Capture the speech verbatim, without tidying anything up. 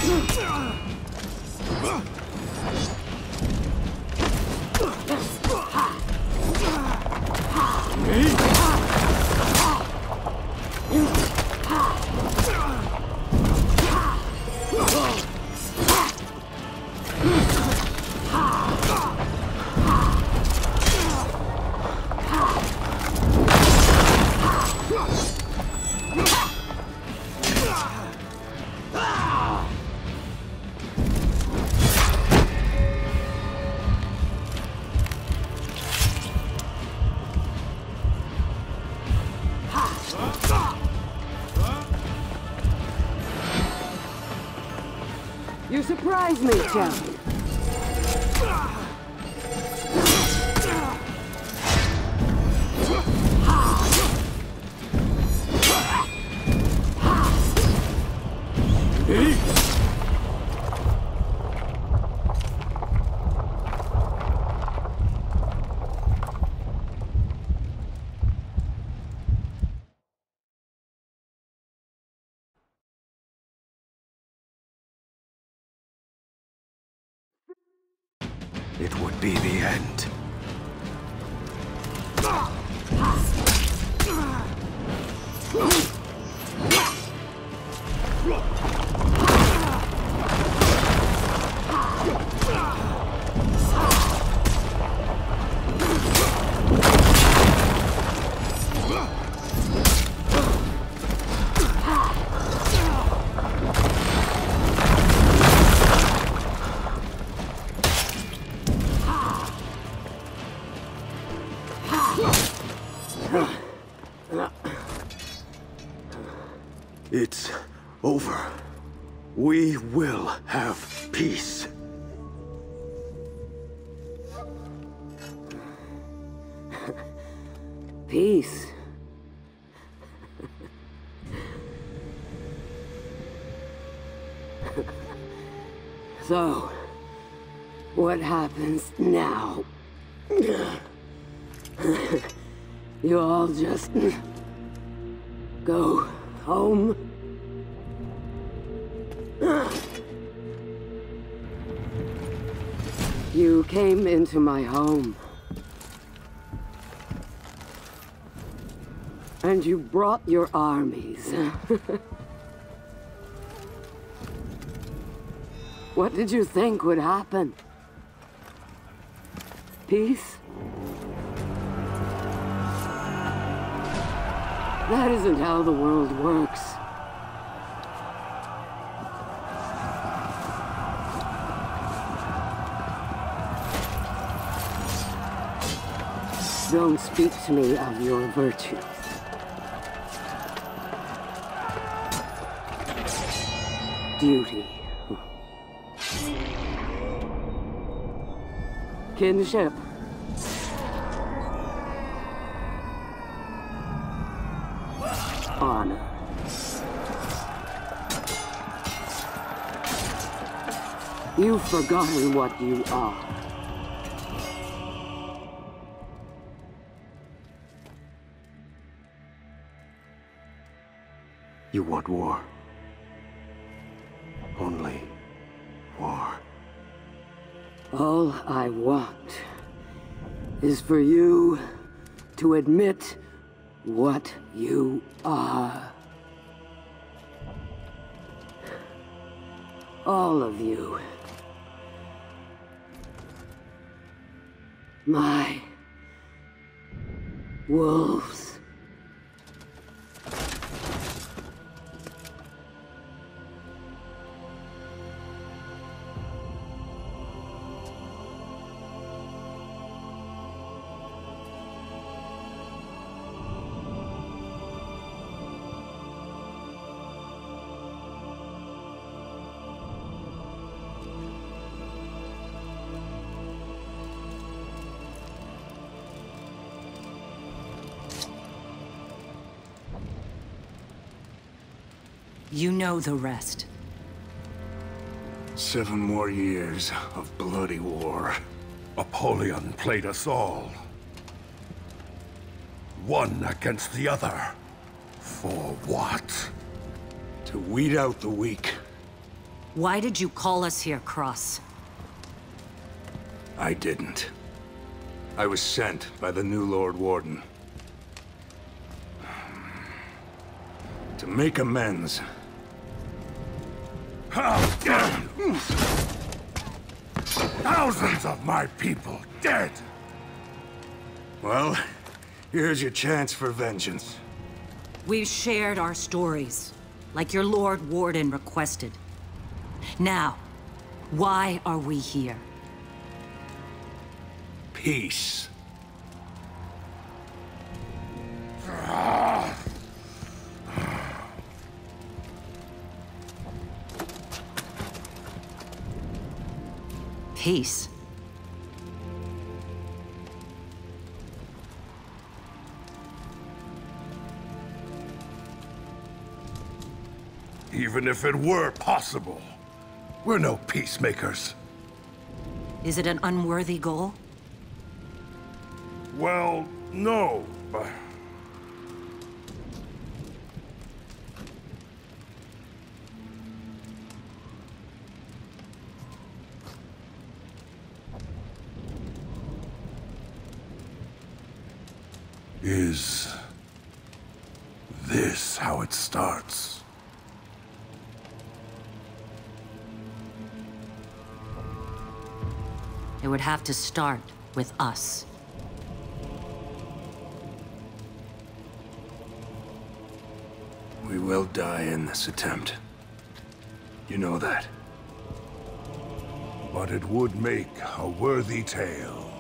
You surprise me, champion. It would be the end. It's over. We will have peace. Peace. So, what happens now? You all just go home? You came into my home. And you brought your armies. What did you think would happen? Peace? That isn't how the world works. Don't speak to me of your virtues. Duty. Kinship. Honor. You've forgotten what you are. You want war. Only war. All I want is for you to admit what you are. All of you. My wolves. You know the rest. Seven more years of bloody war. Apollyon played us all. One against the other. For what? To weed out the weak. Why did you call us here, Cross? I didn't. I was sent by the new Lord Warden. To make amends. Thousands of my people dead! Well, here's your chance for vengeance. We've shared our stories, like your Lord Warden requested. Now, why are we here? Peace. Peace. Even if it were possible, we're no peacemakers. Is it an unworthy goal? Well, no, but... Is this how it starts? It would have to start with us. We will die in this attempt. You know that. But it would make a worthy tale.